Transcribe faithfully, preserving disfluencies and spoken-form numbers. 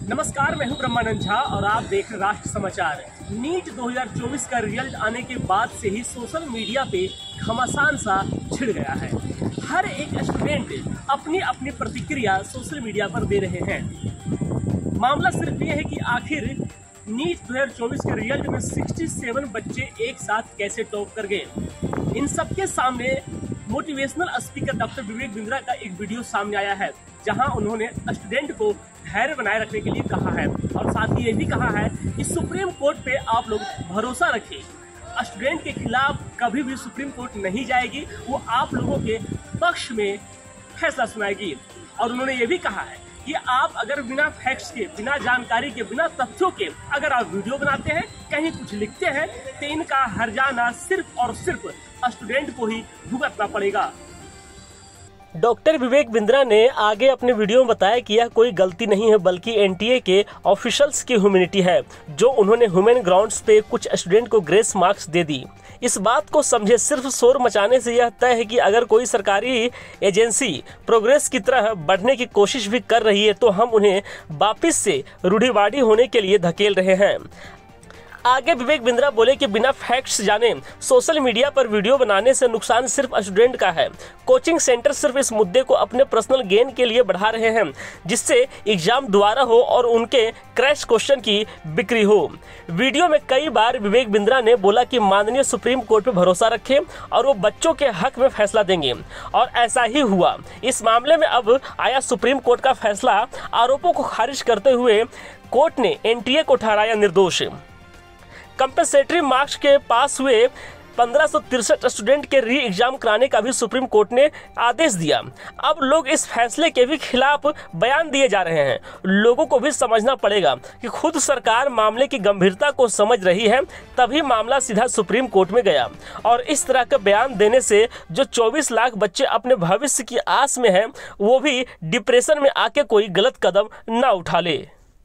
नमस्कार, मैं हूं ब्रह्मानंद झा और आप देख रहे राष्ट्र समाचार। नीट दो हज़ार चौबीस का रिजल्ट आने के बाद से ही सोशल मीडिया पे घमासान सा छिड़ गया है। हर एक स्टूडेंट अपनी अपनी प्रतिक्रिया सोशल मीडिया पर दे रहे हैं। मामला सिर्फ ये है कि आखिर नीट दो हज़ार चौबीस के रिजल्ट में सड़सठ बच्चे एक साथ कैसे टॉप कर गए। इन सबके सामने motivational speaker doctor Vivek Bindra का एक वीडियो सामने आया है, जहां उन्होंने स्टूडेंट को धैर्य बनाए रखने के लिए कहा है और साथ ही ये भी कहा है कि सुप्रीम कोर्ट पे आप लोग भरोसा रखें। स्टूडेंट के खिलाफ कभी भी सुप्रीम कोर्ट नहीं जाएगी, वो आप लोगों के पक्ष में फैसला सुनाएगी। और उन्होंने ये भी कहा है कि आप अगर बिना फैक्ट्स के, बिना जानकारी के, बिना तथ्यों के अगर आप वीडियो बनाते हैं, कहीं कुछ लिखते हैं, तो इनका हर्जाना सिर्फ और सिर्फ स्टूडेंट को ही भुगतना पड़ेगा। डॉक्टर विवेक बिंद्रा ने आगे अपने वीडियो में बताया कि यह कोई गलती नहीं है, बल्कि एनटीए के ऑफिशियल्स की ह्यूमैनिटी है, जो उन्होंने ह्यूमन ग्राउंड्स पे कुछ स्टूडेंट को ग्रेस मार्क्स दे दी। इस बात को समझे, सिर्फ शोर मचाने से यह तय है कि अगर कोई सरकारी एजेंसी प्रोग्रेस की तरह बढ़ने की कोशिश भी कर रही है तो हम उन्हें वापस से रूढ़िवादी होने के लिए धकेल रहे हैं। आगे विवेक बिंद्रा बोले कि बिना फैक्ट्स जाने सोशल मीडिया पर वीडियो बनाने से नुकसान सिर्फ स्टूडेंट का है। कोचिंग सेंटर सिर्फ इस मुद्दे को अपने पर्सनल गेन के लिए बढ़ा रहे हैं, जिससे एग्जाम दोबारा हो और उनके क्रैश क्वेश्चन की बिक्री हो। वीडियो में कई बार विवेक बिंद्रा ने बोला कि माननीय सुप्रीम कोर्ट पर भरोसा रखें और वो बच्चों के हक में फैसला देंगे, और ऐसा ही हुआ। इस मामले में अब आया सुप्रीम कोर्ट का फैसला। आरोपों को खारिज करते हुए कोर्ट ने एनटीए को ठहराया निर्दोष। कंपनसेटरी मार्क्स के पास हुए पंद्रह सौ तिरसठ स्टूडेंट के री एग्जाम कराने का भी सुप्रीम कोर्ट ने आदेश दिया। अब लोग इस फैसले के भी खिलाफ बयान दिए जा रहे हैं। लोगों को भी समझना पड़ेगा कि खुद सरकार मामले की गंभीरता को समझ रही है, तभी मामला सीधा सुप्रीम कोर्ट में गया। और इस तरह का बयान देने से जो चौबीस लाख बच्चे अपने भविष्य की आस में हैं, वो भी डिप्रेशन में आके कोई गलत कदम ना उठा ले।